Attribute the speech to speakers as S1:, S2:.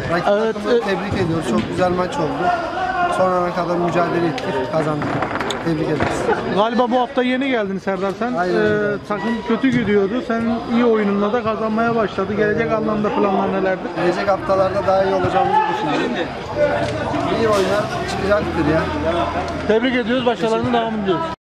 S1: Rakip
S2: Evet,
S1: takımı tebrik ediyoruz. Çok güzel maç oldu. Son ana kadar mücadele ettik. Kazandık. Tebrik ederiz.
S2: Galiba bu hafta yeni geldin Serdar sen.
S1: Aynen öyle.
S2: Takım kötü gidiyordu. Sen iyi oyununla da kazanmaya başladı. Gelecek anlamda planlar nelerdir?
S1: Gelecek haftalarda daha iyi olacağımızı düşünüyorum. İyi oynar çıkacaktır ya.
S2: Tebrik ediyoruz. Başarılarının devamını diliyoruz.